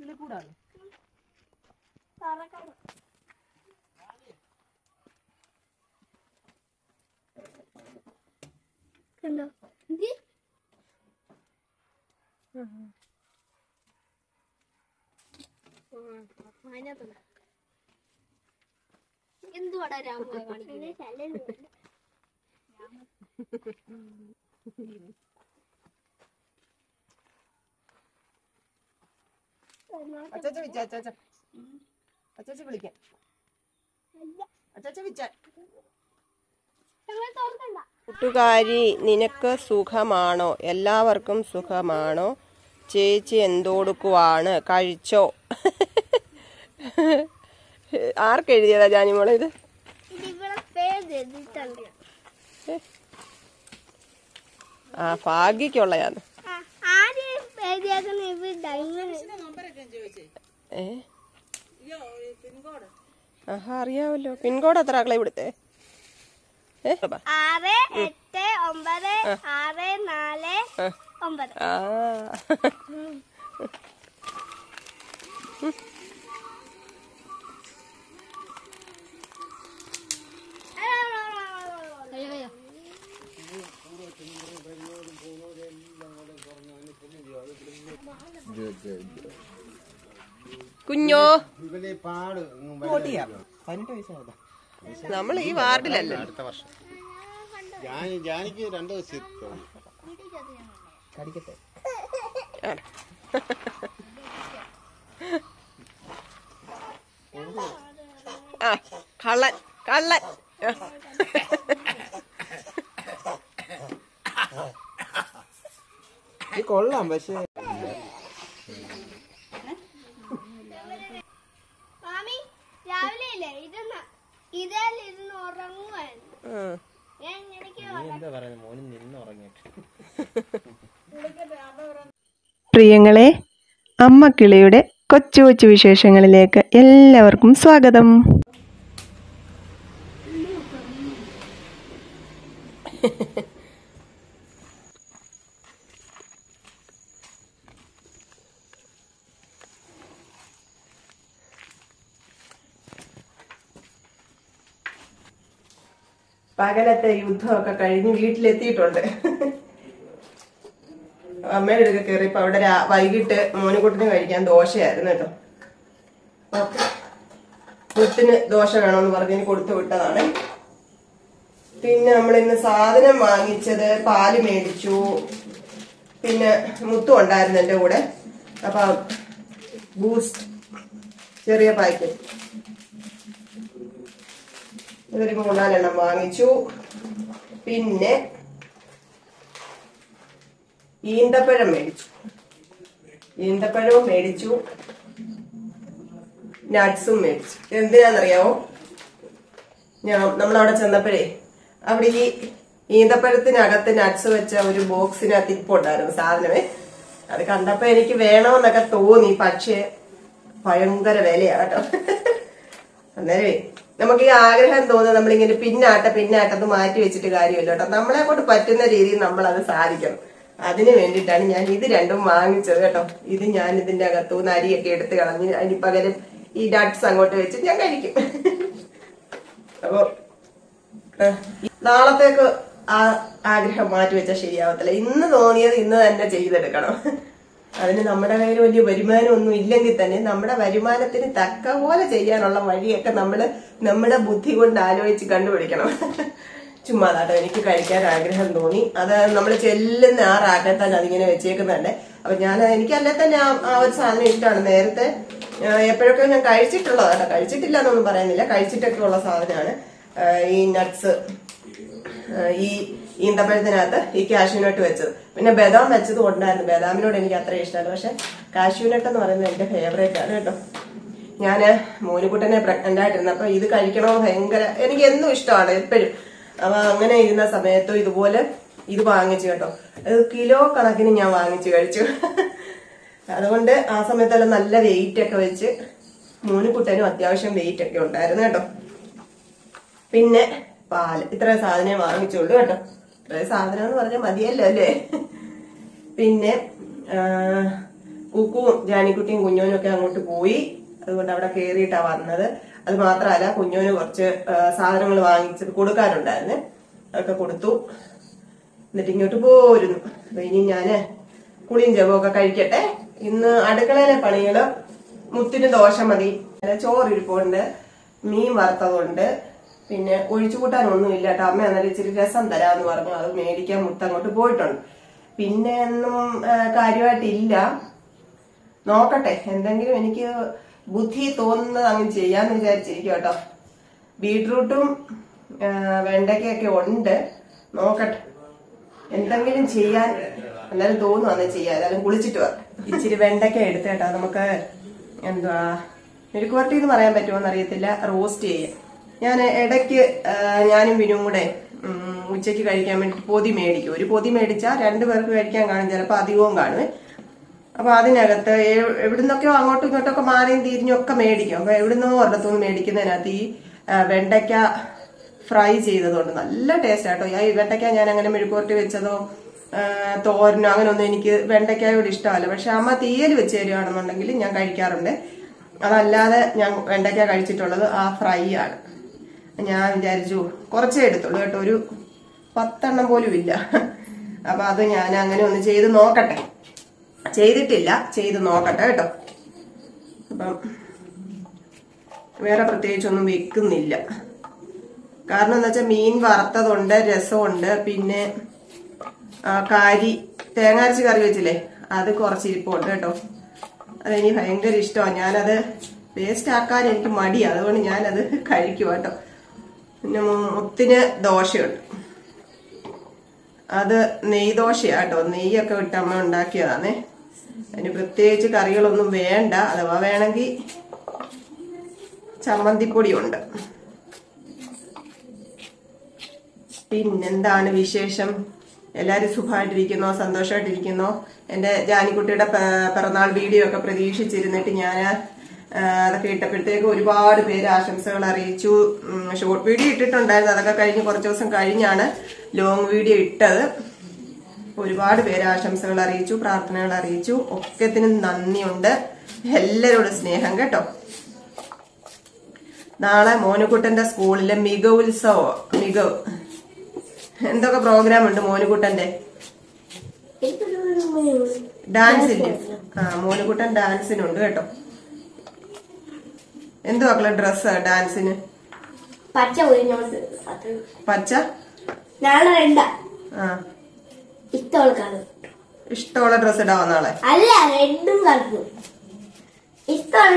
എന്തുവാടാ രാമ കാണിക്കുന്നത്? കൂട്ടുകാരി, നിനക്ക് സുഖമാണോ? എല്ലാവർക്കും സുഖമാണോ? ചേച്ചി എന്തോടുക്കുവാണ്? കഴിച്ചോ? ആർക്കെഴുതിയതാ ജാനിമോളെ ഇത്? ആ, ഭാഗ്യക്കുള്ളയാന്ന്. ആഹാ, അറിയാവല്ലോ. പിൻകോഡ് എത്ര ആക്കളെ ഇവിടുത്തെ? 6, 8, 9, 6, 4, 9. ആ, കുഞ്ഞോ നമ്മൾ ഈ വാർഡിലല്ലേ? അടുത്ത വർഷം ജാനിക്ക് 2 ദിവസം കടിക്കട്ടെ. ആ, കള്ളൻ കള്ളൻ. കൊള്ളാം, പക്ഷേ മാമി രാവിലെ ഇല്ലേ ഇതിരുന്ന് ഉറങ്ങുവായിരുന്നു. പ്രിയങ്ങളെ, അമ്മ കിളിയുടെ കൊച്ചു കൊച്ചു വിശേഷങ്ങളിലേക്ക് എല്ലാവർക്കും സ്വാഗതം. പകലത്തെ യുദ്ധമൊക്കെ കഴിഞ്ഞ് വീട്ടിലെത്തിയിട്ടുണ്ട്. അമ്മയുടെ അടുക്ക കയറിയപ്പോ അവിടെ വൈകിട്ട് മോനുകുട്ടിന് കഴിക്കാൻ ദോശയായിരുന്നു കേട്ടോ. മുത്തിന് ദോശ വേണമെന്ന് പറഞ്ഞ് കൊടുത്തു വിട്ടതാണ്. പിന്നെ നമ്മളിന്ന് സാധനം വാങ്ങിച്ചത് പാല് മേടിച്ചു. പിന്നെ മുത്തും ഉണ്ടായിരുന്നു എന്റെ കൂടെ. അപ്പൊ ബൂസ്റ്റ് ചെറിയ പാക്കറ്റ് ഇതൊരു 3-4 എണ്ണം വാങ്ങിച്ചു. പിന്നെ ഈന്തപ്പഴം മേടിച്ചു. നട്ട്സും മേടിച്ചു. എന്തിനാന്നറിയാവോ? നമ്മളവിടെ ചെന്നപ്പോഴേ അവിടെ ഈ ഈന്തപ്പഴത്തിനകത്ത് നട്ട്സ് വെച്ച ഒരു ബോക്സിനകത്ത് ഇപ്പുണ്ടായിരുന്നു സാധനമേ. അത് കണ്ടപ്പോ എനിക്ക് വേണമെന്നൊക്കെ തോന്നി. പക്ഷെ ഭയങ്കര വിലയാ കേട്ടോ. അന്നേരമേ നമുക്ക് ഈ ആഗ്രഹം തോന്നുന്നത് നമ്മളിങ്ങനെ പിന്നാട്ടത്ത് മാറ്റി വെച്ചിട്ട് കാര്യമില്ല കേട്ടോ. നമ്മളെ കൊണ്ട് പറ്റുന്ന രീതിയിൽ നമ്മൾ അത് സാധിക്കണം. അതിന് വേണ്ടിയിട്ടാണ് ഞാൻ ഇത് രണ്ടും വാങ്ങിച്ചത് കേട്ടോ. ഇത് ഞാൻ ഇതിന്റെ അകത്തുനിന്ന് അരിയൊക്കെ എടുത്ത് കളഞ്ഞ് അതിന് പകരം ഈ നട്ട്സ് അങ്ങോട്ട് വെച്ച് ഞാൻ കഴിക്കും. അപ്പൊ നാളത്തേക്ക് ആ ആഗ്രഹം മാറ്റി വെച്ചാൽ ശരിയാവത്തില്ല. ഇന്ന് തോന്നിയത് ഇന്ന് തന്നെ ചെയ്തെടുക്കണം. അതിന് നമ്മുടെ കയ്യിൽ വലിയ വരുമാനം ഒന്നും ഇല്ലെങ്കിൽ തന്നെ നമ്മുടെ വരുമാനത്തിന് തക്ക പോലെ ചെയ്യാനുള്ള വഴിയൊക്കെ നമ്മുടെ ബുദ്ധി കൊണ്ട് ആലോചിച്ച് കണ്ടുപിടിക്കണം. ചുമ്മാതാട്ടോ എനിക്ക് കഴിക്കാൻ ആഗ്രഹം തോന്നി. അത് നമ്മൾ ചെല്ലുന്ന ആ റാക്കത്താൻ അതിങ്ങനെ വെച്ചേക്കുന്നുണ്ട്. അപ്പൊ എനിക്കല്ലേ തന്നെ ആ ഒരു സാധനം ഇഷ്ടമാണ്. നേരത്തെ എപ്പോഴൊക്കെ ഞാൻ കഴിച്ചിട്ടുള്ളതാട്ടോ. കഴിച്ചിട്ടില്ല എന്നൊന്നും പറയുന്നില്ല, കഴിച്ചിട്ടൊക്കെ ഉള്ള സാധനമാണ് ഈ നട്ട്സ്. ഈ ഈന്തപ്പഴത്തിനകത്ത് ഈ കാഷ്യൂനട്ട് വെച്ചത്. പിന്നെ ബദാം വെച്ചത് ഉണ്ടായിരുന്നു. ബദാമിനോട് എനിക്ക് അത്ര ഇഷ്ടമല്ല. പക്ഷെ കാഷ്യൂനട്ട് എന്ന് പറയുന്നത് എന്റെ ഫേവറേറ്റ് ആണ് കേട്ടോ. ഞാന് മോനുകുട്ടനെ പ്രഗ്നന്റ് ആയിട്ടിരുന്നപ്പോ ഇത് കഴിക്കണമെന്ന് ഭയങ്കര എനിക്ക് എന്നും ഇഷ്ടമാണ് എപ്പോഴും. അപ്പൊ അങ്ങനെ ഇരുന്ന സമയത്തും ഇതുപോലെ ഇത് വാങ്ങിച്ചു കേട്ടോ. അത് കിലോ കണക്കിന് ഞാൻ വാങ്ങിച്ചു കഴിച്ചു. അതുകൊണ്ട് ആ സമയത്തെല്ലാം നല്ല വെയിറ്റ് ഒക്കെ വെച്ച് മോനുകുട്ടനും അത്യാവശ്യം വെയിറ്റ് ഒക്കെ ഉണ്ടായിരുന്നു കേട്ടോ. പിന്നെ പാല് ഇത്ര സാധനം വാങ്ങിച്ചുള്ളൂ കേട്ടോ. ഇത്ര സാധനം എന്ന് പറഞ്ഞാൽ മതിയല്ലോ അല്ലേ. പിന്നെ കുക്കും ജാനിക്കുട്ടിയും കുഞ്ഞോനും ഒക്കെ അങ്ങോട്ട് പോയി. അതുകൊണ്ട് അവിടെ കയറിയിട്ടാ വന്നത്. അത് മാത്രമല്ല കുഞ്ഞോന് കുറച്ച് സാധനങ്ങൾ വാങ്ങിച്ചത് കൊടുക്കാനുണ്ടായിരുന്നു, അതൊക്കെ കൊടുത്തു. എന്നിട്ട് ഇങ്ങോട്ട് പോരുന്നു. അപ്പൊ ഇനി ഞാന് കുളിയും ജപമൊക്കെ കഴിക്കട്ടെ. ഇന്ന് അടുക്കളയിലെ പണികള് മുത്തിന് ദോശ മതി, ചോറിരിപ്പുണ്ട്, മീൻ വറുത്തതുണ്ട്, പിന്നെ ഒഴിച്ചു കൂട്ടാനൊന്നും ഇല്ല കേട്ടോ. അമ്മ അന്നേരം ഇച്ചിരി രസം തരാന്ന് പറഞ്ഞു, അത് മേടിക്കാൻ മുത്തങ്ങോട്ട് പോയിട്ടുണ്ട്. പിന്നെ ഒന്നും കാര്യമായിട്ടില്ല. നോക്കട്ടെ, എന്തെങ്കിലും എനിക്ക് ബുദ്ധി തോന്നുന്നത് അങ്ങ് ചെയ്യാന്ന് വിചാരിച്ചിരിക്കും കേട്ടോ. ബീട്രൂട്ടും വെണ്ടയ്ക്കൊക്കെ ഉണ്ട്, നോക്കട്ടെ എന്തെങ്കിലും ചെയ്യാൻ എന്തായാലും തോന്നും അന്ന് ചെയ്യാൻ. ഏതായാലും കുളിച്ചിട്ട് വരാം. ഇച്ചിരി വെണ്ടയ്ക്ക എടുത്ത് കേട്ടോ, നമുക്ക് എന്തുവാ മെഴുക്കുവരട്ടി എന്ന് പറയാൻ പറ്റുമോന്ന് അറിയത്തില്ല, റോസ്റ്റ് ചെയ്യാം. ഞാൻ ഇടയ്ക്ക് ഞാനും വിനും കൂടെ ഉച്ചയ്ക്ക് കഴിക്കാൻ വേണ്ടിട്ട് പൊതി മേടിക്കും. ഒരു പൊതി മേടിച്ചാൽ 2 പേർക്ക് കഴിക്കാൻ കാണും, ചിലപ്പോൾ അധികവും കാണും. അപ്പൊ അതിനകത്ത് എവിടുന്നൊക്കെയോ അങ്ങോട്ടും ഇങ്ങോട്ടൊക്കെ മാറിയും തിരിഞ്ഞും ഒക്കെ മേടിക്കും. അപ്പൊ എവിടുന്നോ ഒരിടത്തുനിന്ന് മേടിക്കുന്നതിനകത്ത് ഈ വെണ്ടയ്ക്ക ഫ്രൈ ചെയ്തതുകൊണ്ട് നല്ല ടേസ്റ്റ് ആട്ടോ. ഈ വെണ്ടയ്ക്ക ഞാൻ അങ്ങനെ മെഴുക്കുവരട്ടി വെച്ചതോ തോരനോ അങ്ങനെ ഒന്നും എനിക്ക് വെണ്ടയ്ക്കായോട് ഇഷ്ടമല്ല. പക്ഷെ അമ്മ തീയൽ വെച്ച് തരികയാണെന്നുണ്ടെങ്കിൽ ഞാൻ കഴിക്കാറുണ്ട്. അതല്ലാതെ ഞാൻ വെണ്ടയ്ക്ക കഴിച്ചിട്ടുള്ളത് ആ ഫ്രൈ ആണ്. ഞാൻ വിചാരിച്ചു കുറച്ചേ എടുത്തുള്ളൂ കേട്ടോ, ഒരു 10 എണ്ണം പോലും ഇല്ല. അപ്പൊ അത് ഞാൻ അങ്ങനെ ഒന്ന് ചെയ്ത് നോക്കട്ടെ. ചെയ്തിട്ടില്ല, ചെയ്ത് നോക്കട്ടെ കേട്ടോ. അപ്പം വേറെ പ്രത്യേകിച്ചൊന്നും വെക്കുന്നില്ല. കാരണം എന്താ വെച്ചാൽ മീൻ വറുത്തതുണ്ട്, രസമുണ്ട്, പിന്നെ തേങ്ങാരച്ച് കറി വെച്ചില്ലേ അത് കുറച്ചിരിപ്പുണ്ട് കേട്ടോ. അതെനിക്ക് ഭയങ്കര ഇഷ്ടമാണ്. ഞാനത് വേസ്റ്റ് ആക്കാൻ എനിക്ക് മടിയാണ്, അതുകൊണ്ട് ഞാനത് കഴിക്കും കേട്ടോ. പിന്നെ മുത്തിന് ദോശയുണ്ട്, അത് നെയ്ദോശയാട്ടോ, നെയ്യൊക്കെ വിട്ട് അമ്മ ഉണ്ടാക്കിയതാണേ. അതിന് പ്രത്യേകിച്ച് കറികളൊന്നും വേണ്ട, അഥവാ വേണമെങ്കിൽ ചമ്മന്തിപ്പൊടിയുണ്ട്. പിന്നെന്താണ് വിശേഷം? എല്ലാരും സുഖമായിട്ടിരിക്കുന്നോ, സന്തോഷമായിട്ടിരിക്കുന്നോ? എന്റെ ജാനിക്കുട്ടിയുടെ പിറന്നാൾ വീഡിയോ ഒക്കെ പ്രതീക്ഷിച്ചിരുന്നിട്ട് ഞാൻ അതൊക്കെ ഇട്ടപ്പോഴത്തേക്ക് ഒരുപാട് പേര് ആശംസകൾ അറിയിച്ചു. ഷോർട്ട് വീഡിയോ ഇട്ടിട്ടുണ്ടായിരുന്നു, അതൊക്കെ കഴിഞ്ഞ് കുറച്ച് ദിവസം കഴിഞ്ഞാണ് ലോങ് വീഡിയോ ഇട്ടത്. ഒരുപാട് പേര് ആശംസകൾ അറിയിച്ചു, പ്രാർത്ഥനകൾ അറിയിച്ചു. ഒക്കത്തിനും നന്ദിയുണ്ട്, എല്ലാവരോടും സ്നേഹം കേട്ടോ. നാളെ മോനുകുട്ടന്റെ സ്കൂളിലെ മികവ് എന്തൊക്കെ പ്രോഗ്രാം ഉണ്ട് മോനുകുട്ടന്റെ? ഡാൻസിന്റെ മോനുകുട്ടൻ ഡാൻസിനുണ്ട് കേട്ടോ. എന്തു മക്കളെ ഡ്രസ് ഡാൻസിന്? പച്ച ഇഷ്ടമുള്ള ഡ്രസ് ഇടാവോ നാളെ? അല്ല, റെഡും കളറും ഇഷ്ടമുള്ള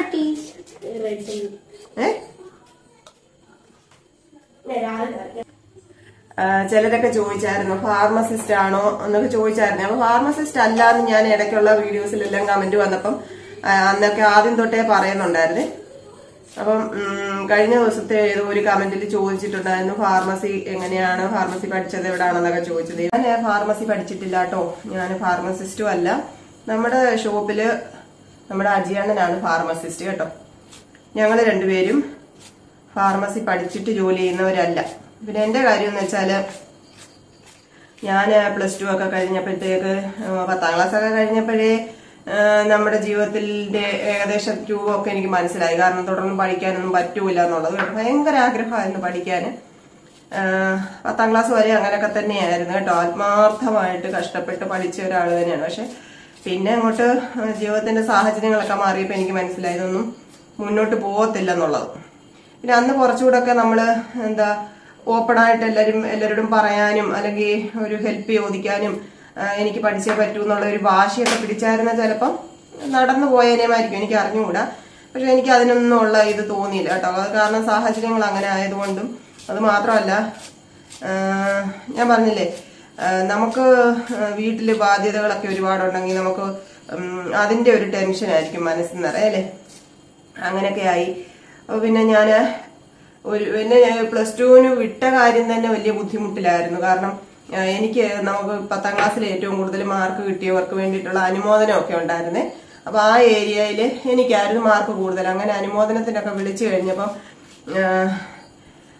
ചിലരൊക്കെ ചോദിച്ചായിരുന്നു ഫാർമസിസ്റ്റ് ആണോ എന്നൊക്കെ ചോദിച്ചായിരുന്നു. അപ്പൊ ഫാർമസിസ്റ്റ് അല്ലാന്ന് ഞാൻ ഇടയ്ക്കുള്ള വീഡിയോസിലെല്ലാം കമന്റ് വന്നപ്പം അന്നൊക്കെ ആദ്യം തൊട്ടേ പറയുന്നുണ്ടായിരുന്നു. അപ്പം കഴിഞ്ഞ ദിവസത്തെ ഏതോ ഒരു കമന്റിൽ ചോദിച്ചിട്ടുണ്ടായിരുന്നു ഫാർമസി എങ്ങനെയാണ്, ഫാർമസി പഠിച്ചത് എവിടാണെന്നൊക്കെ ചോദിച്ചത്. ഞാൻ ഫാർമസി പഠിച്ചിട്ടില്ല കേട്ടോ, ഞാൻ ഫാർമസിസ്റ്റും അല്ല. നമ്മുടെ ഷോപ്പില് നമ്മുടെ അജിയണ്ണനാണ് ഫാർമസിസ്റ്റ് കേട്ടോ. ഞങ്ങൾ രണ്ടുപേരും ഫാർമസി പഠിച്ചിട്ട് ജോലി ചെയ്യുന്നവരല്ല. പിന്നെ എന്റെ കാര്യം എന്ന് വെച്ചാല് ഞാൻ +2 ഒക്കെ കഴിഞ്ഞപ്പോഴത്തേക്ക് 10ാം ക്ലാസ് ഒക്കെ കഴിഞ്ഞപ്പോഴേ നമ്മുടെ ജീവിതത്തിന്റെ ഏകദേശം രൂപമൊക്കെ എനിക്ക് മനസ്സിലായി. കാരണം തുടർന്ന് പഠിക്കാനൊന്നും പറ്റൂല എന്നുള്ളത് ഭയങ്കര ആഗ്രഹമായിരുന്നു പഠിക്കാൻ. 10ാം ക്ലാസ് വരെ അങ്ങനെയൊക്കെ തന്നെയായിരുന്നു കേട്ടോ. ആത്മാർത്ഥമായിട്ട് കഷ്ടപ്പെട്ട് പഠിച്ച ഒരാൾ തന്നെയാണ്. പക്ഷെ പിന്നെ അങ്ങോട്ട് ജീവിതത്തിന്റെ സാഹചര്യങ്ങളൊക്കെ മാറിയപ്പോൾ എനിക്ക് മനസ്സിലായി ഇതൊന്നും മുന്നോട്ട് പോകത്തില്ല എന്നുള്ളത്. പിന്നെ അന്ന് കുറച്ചുകൂടെ ഒക്കെ നമ്മള് ഓപ്പണായിട്ട് എല്ലാവരോടും പറയാനും അല്ലെങ്കിൽ ഒരു ഹെൽപ്പ് ചോദിക്കാനും എനിക്ക് പഠിച്ചേ പറ്റൂ എന്നുള്ള ഒരു വാശിയൊക്കെ പിടിച്ചായിരുന്ന ചിലപ്പം നടന്നു പോയതിനേമായിരിക്കും, എനിക്ക് അറിഞ്ഞുകൂടാ. പക്ഷെ എനിക്ക് അതിനൊന്നും ഉള്ള ഇത് തോന്നിയില്ല കേട്ടോ. അത് കാരണം സാഹചര്യങ്ങൾ അങ്ങനെ ആയതുകൊണ്ടും, അത് മാത്രമല്ല ഞാൻ പറഞ്ഞില്ലേ നമുക്ക് വീട്ടില് ബാധ്യതകളൊക്കെ ഒരുപാടുണ്ടെങ്കിൽ നമുക്ക് അതിന്റെ ഒരു ടെൻഷൻ ആയിരിക്കും മനസ്സിൽ നിറയല്ലേ. അങ്ങനെയൊക്കെ ആയി. പിന്നെ ഞാന് പിന്നെ +2 വിട്ട കാര്യം തന്നെ വലിയ ബുദ്ധിമുട്ടിലായിരുന്നു. കാരണം എനിക്ക് നമുക്ക് 10ാം ക്ലാസ്സിൽ ഏറ്റവും കൂടുതൽ മാർക്ക് കിട്ടിയവർക്ക് വേണ്ടിയിട്ടുള്ള അനുമോദനമൊക്കെ ഉണ്ടായിരുന്നേ. അപ്പൊ ആ ഏരിയയില് എനിക്കായിരുന്നു മാർക്ക് കൂടുതൽ. അങ്ങനെ അനുമോദനത്തിനൊക്കെ വിളിച്ചു കഴിഞ്ഞപ്പം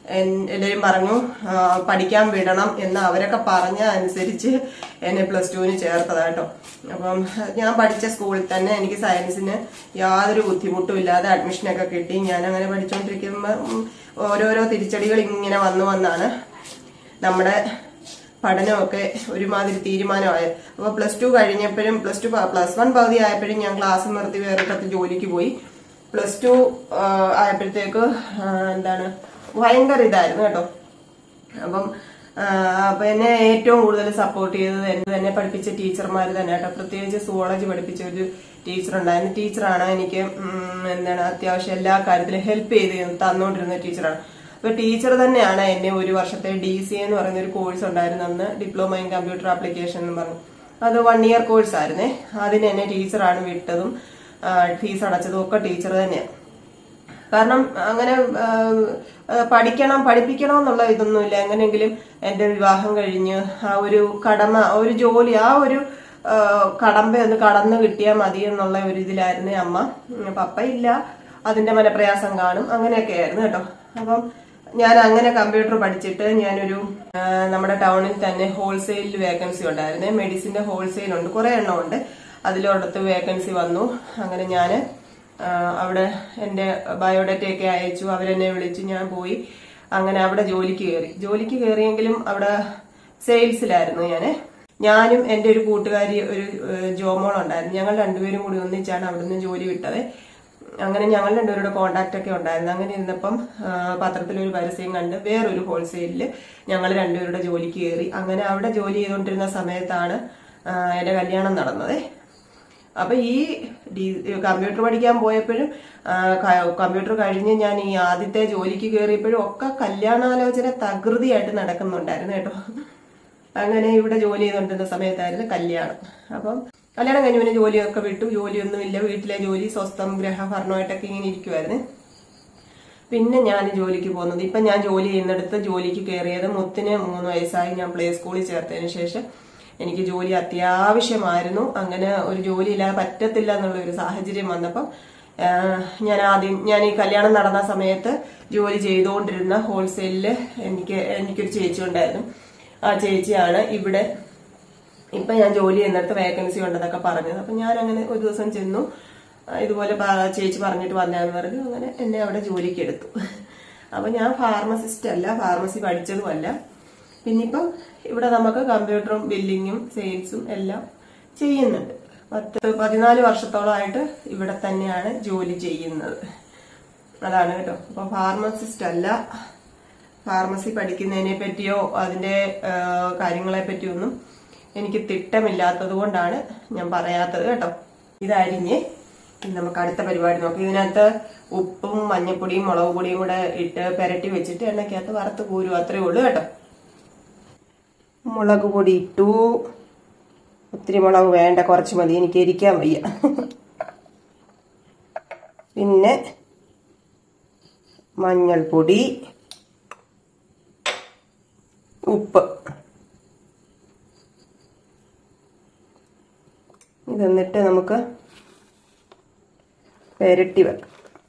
എല്ലാവരും പറഞ്ഞു പഠിക്കാൻ വിടണം എന്ന് അവരൊക്കെ പറഞ്ഞ അനുസരിച്ച് എന്നെ +2 ചേർത്തതാട്ടോ. അപ്പം ഞാൻ പഠിച്ച സ്കൂളിൽ തന്നെ എനിക്ക് സയൻസിന് യാതൊരു ബുദ്ധിമുട്ടും ഇല്ലാതെ അഡ്മിഷനൊക്കെ കിട്ടി. ഞാൻ അങ്ങനെ പഠിച്ചുകൊണ്ടിരിക്കുമ്പോൾ ഓരോരോ തിരിച്ചടികൾ ഇങ്ങനെ വന്നാണ് നമ്മുടെ പഠനമൊക്കെ ഒരുമാതിരി തീരുമാനമായത്. അപ്പൊ +2 കഴിഞ്ഞപ്പോഴും +1 പകുതി ആയപ്പോഴും ഞാൻ ക്ലാസ് നിർത്തി വേറെ ജോലിക്ക് പോയി. +2 ആയപ്പോഴത്തേക്ക് ഭയങ്കര ഇതായിരുന്നു കേട്ടോ. അപ്പൊ എന്നെ ഏറ്റവും കൂടുതൽ സപ്പോർട്ട് ചെയ്തത് എന്നെ പഠിപ്പിച്ച ടീച്ചർമാർ തന്നെ കേട്ടോ. പ്രത്യേകിച്ച് സുവോളജി പഠിപ്പിച്ച ഒരു ടീച്ചർ ഉണ്ടായിരുന്നു. ടീച്ചറാണ് എനിക്ക് അത്യാവശ്യം എല്ലാ കാര്യത്തിലും ഹെൽപ്പ് ചെയ്ത് തന്നുകൊണ്ടിരുന്ന ടീച്ചറാണ്. അപ്പൊ ടീച്ചർ തന്നെയാണ് എന്നെ ഒരു വർഷത്തെ DCA എന്ന് പറയുന്ന ഒരു കോഴ്സ് ഉണ്ടായിരുന്നു അന്ന്, ഡിപ്ലോമ ഇൻ കമ്പ്യൂട്ടർ ആപ്ലിക്കേഷൻ എന്ന് പറഞ്ഞു. അത് 1 ഇയർ കോഴ്സ് ആയിരുന്നേ. അതിന് എന്നെ ടീച്ചറാണ് വിട്ടതും ഫീസ് അടച്ചതും ഒക്കെ ടീച്ചർ തന്നെയാണ്. കാരണം അങ്ങനെ പഠിപ്പിക്കണം എന്നുള്ള ഇതൊന്നുമില്ല. എങ്ങനെയെങ്കിലും എന്റെ വിവാഹം കഴിഞ്ഞ് ആ ഒരു ഒരു ജോലി, ആ ഒരു കടമ്പ ഒന്ന് കടന്നു കിട്ടിയാൽ മതി എന്നുള്ള ഒരു ഇതിലായിരുന്നു അമ്മ. പപ്പ ഇല്ല, അതിന്റെ മനപ്രയാസം കാണും, അങ്ങനെയൊക്കെ ആയിരുന്നു കേട്ടോ. അപ്പം ഞാൻ അങ്ങനെ കമ്പ്യൂട്ടർ പഠിച്ചിട്ട് ഞാനൊരു നമ്മുടെ ടൗണിൽ തന്നെ ഹോൾസെയിൽ വേക്കൻസി ഉണ്ടായിരുന്നേ. മെഡിസിന്റെ ഹോൾസെയിൽ ഉണ്ട്, കുറെ എണ്ണം ഉണ്ട്. അതിലോടത്ത് വേക്കൻസി വന്നു. അങ്ങനെ ഞാന് അവിടെ എന്റെ ബയോഡേറ്റയൊക്കെ അയച്ചു. അവരെന്നെ വിളിച്ചു, ഞാൻ പോയി. അങ്ങനെ അവിടെ ജോലിക്ക് കയറിയെങ്കിലും അവിടെ സെയിൽസിലായിരുന്നു ഞാനും എന്റെ ഒരു കൂട്ടുകാരി, ഒരു ജോമോൾ ഉണ്ടായിരുന്നു. ഞങ്ങൾ രണ്ടുപേരും കൂടി ഒന്നിച്ചാണ് അവിടുന്ന് ജോലി വിട്ടത്. അങ്ങനെ ഞങ്ങൾ രണ്ടുപേരുടെ കോണ്ടാക്ട് ഒക്കെ ഉണ്ടായിരുന്നു. അങ്ങനെ ഇരുന്നപ്പം പത്രത്തിലൊരു പരസ്യം കണ്ട് വേറൊരു ഹോൾസെയിലില് ഞങ്ങൾ രണ്ടുപേരുടെ ജോലിക്ക് കയറി. അങ്ങനെ അവിടെ ജോലി ചെയ്തുകൊണ്ടിരുന്ന സമയത്താണ് എന്റെ കല്യാണം നടന്നത്. അപ്പൊ ഈ കമ്പ്യൂട്ടർ പഠിക്കാൻ പോയപ്പോഴും കമ്പ്യൂട്ടർ കഴിഞ്ഞ് ഞാൻ ഈ ആദ്യത്തെ ജോലിക്ക് കയറിയപ്പോഴും ഒക്കെ കല്യാണാലോചന തകൃതിയായിട്ട് നടക്കുന്നുണ്ടായിരുന്നു കേട്ടോ. അങ്ങനെ ഇവിടെ ജോലി ചെയ്തുകൊണ്ടിരുന്ന സമയത്തായിരുന്നു കല്യാണം. അപ്പം കല്യാണം കഴിഞ്ഞ് പിന്നെ ജോലിയൊക്കെ വിട്ടു. ജോലിയൊന്നുമില്ല, വീട്ടിലെ ജോലി, സ്വസ്ഥം ഗ്രഹഭരണമായിട്ടൊക്കെ ഇങ്ങനെ ഇരിക്കുമായിരുന്നു. പിന്നെ ഞാൻ ജോലിക്ക് പോകുന്നത്, ഇപ്പൊ ഞാൻ ജോലി ചെയ്യുന്നിടത്ത് ജോലിക്ക് കയറിയത് മുത്തിന് 3 വയസ്സായി. ഞാൻ പ്ലേ സ്കൂളിൽ ചേർത്തതിന് ശേഷം എനിക്ക് ജോലി അത്യാവശ്യമായിരുന്നു. അങ്ങനെ ഒരു ജോലി ഇല്ലാതെ പറ്റത്തില്ല എന്നുള്ള ഒരു സാഹചര്യം വന്നപ്പം ഞാൻ ഈ കല്യാണം നടന്ന സമയത്ത് ജോലി ചെയ്തുകൊണ്ടിരുന്ന ഹോൾസെയിലില് എനിക്കൊരു ചേച്ചി ഉണ്ടായിരുന്നു. ആ ചേച്ചിയാണ് ഇവിടെ ഇപ്പൊ ഞാൻ ജോലി ചെയ്യുന്നിടത്ത് വേക്കൻസി ഉണ്ടെന്നൊക്കെ പറഞ്ഞത്. അപ്പൊ ഞാൻ അങ്ങനെ ഒരു ദിവസം ചെന്നു, ഇതുപോലെ ചേച്ചി പറഞ്ഞിട്ട് വന്നാന്ന് പറഞ്ഞു. അങ്ങനെ എന്നെ അവിടെ ജോലിക്ക് എടുത്തു. അപ്പൊ ഞാൻ ഫാർമസിസ്റ്റ് അല്ല, ഫാർമസി പഠിച്ചതുമല്ല. പിന്നിപ്പം ഇവിടെ നമുക്ക് കമ്പ്യൂട്ടറും ബില്ലിങ്ങും സെയിൽസും എല്ലാം ചെയ്യുന്നുണ്ട്. 14 വർഷത്തോളമായിട്ട് ഇവിടെ തന്നെയാണ് ജോലി ചെയ്യുന്നത്. അതാണ് കേട്ടോ. അപ്പൊ ഫാർമസിസ്റ്റ് അല്ല. ഫാർമസി പഠിക്കുന്നതിനെ പറ്റിയോ അതിന്റെ കാര്യങ്ങളെ പറ്റിയോ ഒന്നും എനിക്ക് തിട്ടമില്ലാത്തത് കൊണ്ടാണ് ഞാൻ പറയാത്തത് കേട്ടോ. ഇതരിഞ്ഞ് നമുക്ക് അടുത്ത പരിപാടി നോക്കാം. ഇതിനകത്ത് ഉപ്പും മഞ്ഞപ്പൊടിയും മുളക് പൊടിയും കൂടെ ഇട്ട് പെരട്ടി വെച്ചിട്ട് എണ്ണയ്ക്കകത്ത് വറുത്ത് കോരും, അത്രേ ഉള്ളൂ കേട്ടോ. മുളക് പൊടി ഇട്ടു. ഒത്തിരി മുളക് വേണ്ട, കുറച്ച് മതി, എനിക്ക് എരിക്കാൻ വയ്യ. പിന്നെ മഞ്ഞൾപ്പൊടി, ഉപ്പ്, ഇതെന്നിട്ട് നമുക്ക് പെരട്ടി വെക്കാം.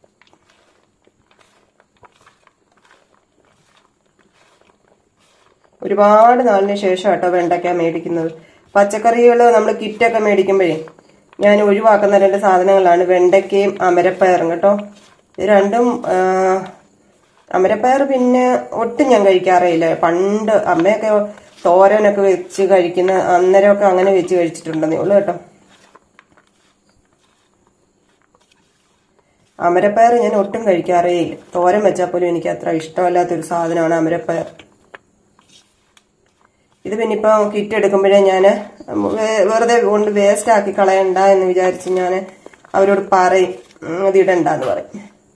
ഒരുപാട് നാളിന് ശേഷം കേട്ടോ വെണ്ടയ്ക്ക മേടിക്കുന്നത്. പച്ചക്കറികൾ നമ്മൾ കിറ്റൊക്കെ മേടിക്കുമ്പോഴേ ഞാൻ ഒഴിവാക്കുന്ന 2 സാധനങ്ങളാണ് വെണ്ടയ്ക്കയും അമരപ്പയറും കേട്ടോ. ഇത് രണ്ടും അമരപ്പയർ പിന്നെ ഒട്ടും ഞാൻ കഴിക്കാറേ ഇല്ല. പണ്ട് അമ്മയൊക്കെ തോരനൊക്കെ വെച്ച് കഴിക്കുന്ന അന്നേരമൊക്കെ അങ്ങനെ വെച്ച് കഴിച്ചിട്ടുണ്ടെന്നേ ഉള്ളൂ കേട്ടോ. അമരപ്പയർ ഞാൻ ഒട്ടും കഴിക്കാറേ ഇല്ല. തോരൻ വെച്ചാൽ പോലും എനിക്ക് അത്ര ഇഷ്ടമല്ലാത്തൊരു സാധനമാണ് അമരപ്പയർ. ഇത് പിന്നെ ഇപ്പൊ കിറ്റ് എടുക്കുമ്പോഴേ ഞാൻ വെറുതെ കൊണ്ട് വേസ്റ്റ് ആക്കി കളയണ്ട എന്ന് വിചാരിച്ച് ഞാൻ അവരോട് പറയും, അത് ഇടണ്ടെന്ന് പറയും.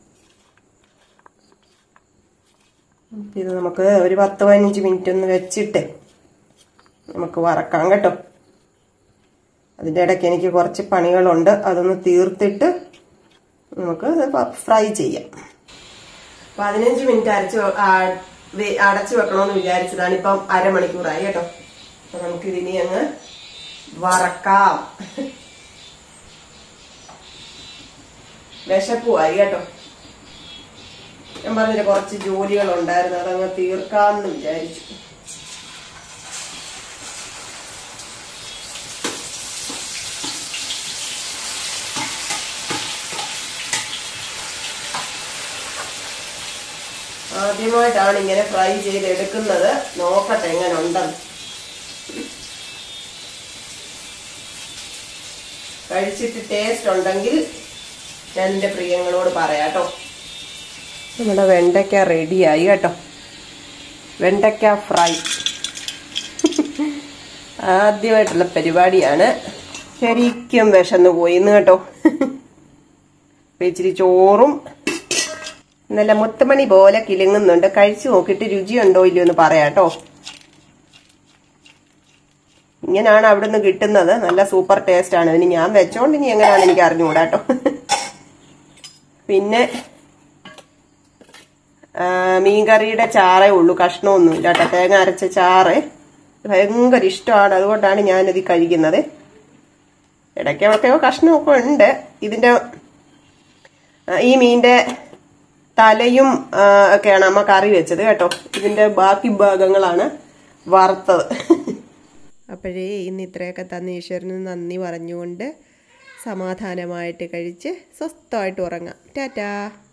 ഇത് നമുക്ക് ഒരു 10-15 മിനിറ്റ് ഒന്ന് വെച്ചിട്ട് നമുക്ക് വറക്കാം കേട്ടോ. അതിൻ്റെ ഇടയ്ക്ക് എനിക്ക് കുറച്ച് പണികളുണ്ട്, അതൊന്ന് തീർത്തിട്ട് നമുക്ക് ഫ്രൈ ചെയ്യാം. 15 മിനിറ്റ് അടച്ചു വെക്കണമെന്ന് വിചാരിച്ചതാണ്. ഇപ്പം അരമണിക്കൂറായി കേട്ടോ. അപ്പൊ നമുക്ക് ഇതിനി അങ്ങ് വറക്കാം. വിശപ്പുമായി കേട്ടോ. ഞാൻ പറഞ്ഞില്ല കുറച്ച് ജോലികളുണ്ടായിരുന്നു, അതങ്ങ് തീർക്കാമെന്ന് വിചാരിച്ചു. ആദ്യമായിട്ടാണ് ഇങ്ങനെ ഫ്രൈ ചെയ്തെടുക്കുന്നത്. നോക്കട്ടെ എങ്ങനെ ഉണ്ടെന്ന്. കഴിച്ചിട്ട് ടേസ്റ്റ് ഉണ്ടെങ്കിൽ ഞാൻ എൻ്റെ പ്രിയങ്ങളോട് പറയാട്ടോ. നമ്മുടെ വെണ്ടയ്ക്ക റെഡിയായി കേട്ടോ. വെണ്ടയ്ക്ക ഫ്രൈ ആദ്യമായിട്ടുള്ള പരിപാടിയാണ്. ശരിക്കും വിശന്ന് പോയിന്ന് കേട്ടോ. ഇച്ചിരി ചോറും നല്ല മുത്തുമണി പോലെ കിലുങ്ങുന്നുണ്ട്. കഴിച്ചു നോക്കിയിട്ട് രുചിയുണ്ടോ ഇല്ലയോ എന്ന് പറയാട്ടോ. ഇങ്ങനെയാണ് അവിടുന്ന് കിട്ടുന്നത്. നല്ല സൂപ്പർ ടേസ്റ്റ് ആണ്. ഇനി ഞാൻ വെച്ചോണ്ട് ഇനി എങ്ങനെയാണെന്ന് എനിക്ക് അറിഞ്ഞുകൂടാട്ടോ. പിന്നെ മീൻകറിയുടെ ചാറേ ഉള്ളൂ, കഷ്ണമൊന്നും ഇല്ല കേട്ടോ. തേങ്ങ അരച്ച ചാറ് ഭയങ്കര ഇഷ്ടമാണ്, അതുകൊണ്ടാണ് ഞാനിത് കഴിക്കുന്നത്. ഇടയ്ക്കൊക്കെയോ കഷ്ണമൊക്കെ ഉണ്ട്. ഇതിന്റെ ഈ മീൻ്റെ തലയും ഒക്കെയാണ് അമ്മ കറി വെച്ചത് കേട്ടോ. ഇതിന്റെ ബാക്കി ഭാഗങ്ങളാണ് വറുത്തത്. അപ്പോഴേ ഇന്ന് ഇത്രയൊക്കെ തന്ന ഈശ്വരന് നന്ദി പറഞ്ഞുകൊണ്ട് സമാധാനമായിട്ട് കഴിച്ച് സ്വസ്ഥമായിട്ട് ഉറങ്ങാം. ടാറ്റാ.